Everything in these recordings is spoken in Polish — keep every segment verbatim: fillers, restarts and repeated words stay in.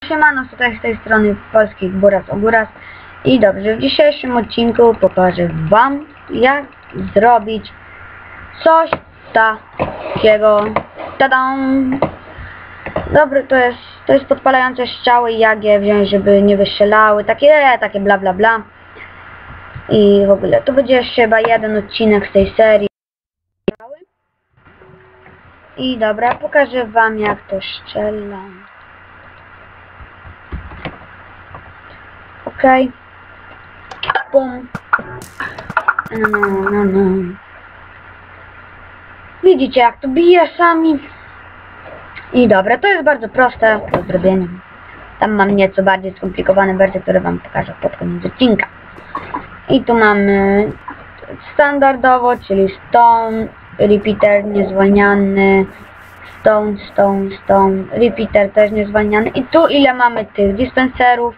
Siemano, tutaj z tej strony Polskich Buras Oguras. I dobrze, w dzisiejszym odcinku pokażę wam, jak zrobić coś takiego. Tadam! Dobry, to jest, to jest podpalające strzały, jak je wziąć, żeby nie wystrzelały, takie, takie bla bla bla. I w ogóle, to będzie jeszcze chyba jeden odcinek z tej serii. I dobra, pokażę wam, jak to strzela. Okej. Okay. Bum. No, no, no. Widzicie, jak to bije sami. I dobra, to jest bardzo proste do zrobienia. Tam mam nieco bardziej skomplikowane wersje, które wam pokażę pod koniec odcinka. I tu mamy standardowo, czyli stone, repeater niezwalniany, stone, stone, stone, repeater też niezwalniany. I tu ile mamy tych dispenserów,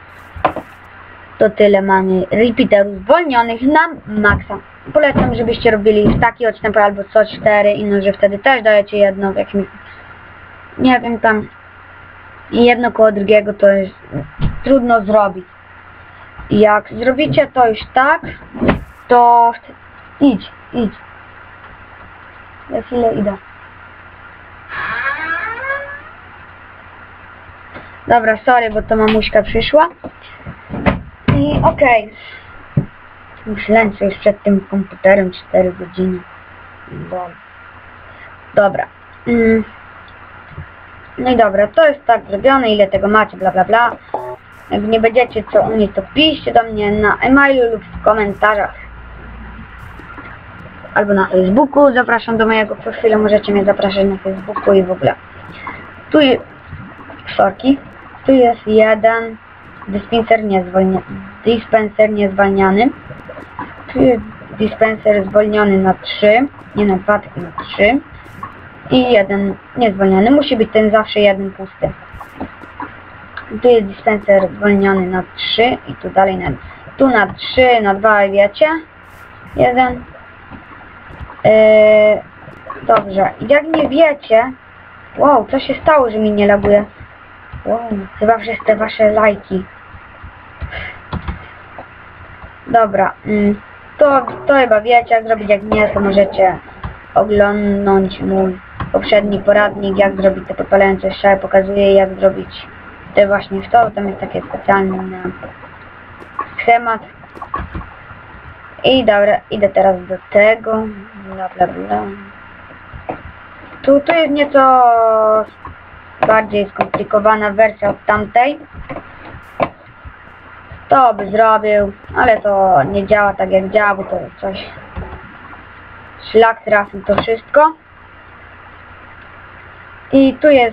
to tyle mamy repeaterów zwolnionych na maksa. Polecam, żebyście robili taki odstęp albo co cztery, i no, że wtedy też dajecie jedno w jakimś, nie wiem, tam jedno koło drugiego, to jest trudno zrobić. Jak zrobicie to już tak, to idź, idź. Za chwilę idę. Dobra, sorry, bo to mamuśka przyszła. I okej. Okay. Myślałem sobie już przed tym komputerem cztery godziny. Dobra. Mm. No i dobra, to jest tak zrobione, ile tego macie, bla bla bla. Jak nie będziecie co umieć, to piszcie do mnie na e-mailu lub w komentarzach. Albo na Facebooku, zapraszam do mojego profilu, możecie mnie zapraszać na Facebooku i w ogóle. Tu jest sorki. Tu jest jeden dispenser niezwolniony. Dispenser niezwalniany. Tu jest dispenser zwolniony na trzy, nie na dwa, tylko na trzy. I jeden niezwolniony. Musi być ten zawsze jeden pusty. Tu jest dispenser zwolniony na trzy i tu dalej na, tu na trzy, na dwa, wiecie? Jeden. Yy, dobrze. Jak nie wiecie... Wow, co się stało, że mi nie laguje? Wow, chyba przez te wasze lajki. Dobra. Mm, to, to chyba wiecie, jak zrobić. Jak nie, to możecie oglądnąć mój poprzedni poradnik, jak zrobić te podpalające strzały. Pokazuję, jak zrobić te właśnie w to. Tam jest taki specjalny schemat. I dobra, idę teraz do tego. Bla bla bla. Tu, tu jest nieco bardziej skomplikowana wersja od tamtej. To by zrobił, ale to nie działa tak jak działa, bo to jest coś... Szlak trafił to wszystko. I tu jest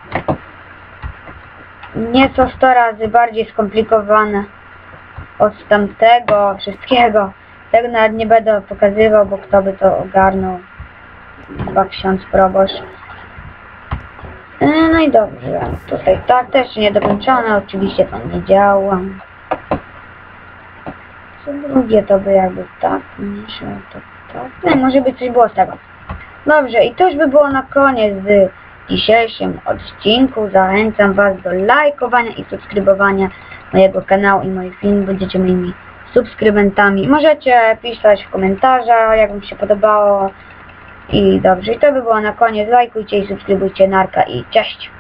nieco sto razy bardziej skomplikowane od tamtego wszystkiego. Tego nawet nie będę pokazywał, bo kto by to ogarnął. Chyba ksiądz proboszcz. No i dobrze. Tutaj tak, też niedokończone. Oczywiście to nie działa. Co drugie to by jakby tak. Myślę, to tak. No, może by coś było z tego. Dobrze, i to już by było na koniec w dzisiejszym odcinku. Zachęcam was do lajkowania i subskrybowania mojego kanału i moich filmów. Będziecie moimi subskrybentami. Możecie pisać w komentarzach, jak wam się podobało. I dobrze, i to by było na koniec. Lajkujcie i subskrybujcie, narka i cześć!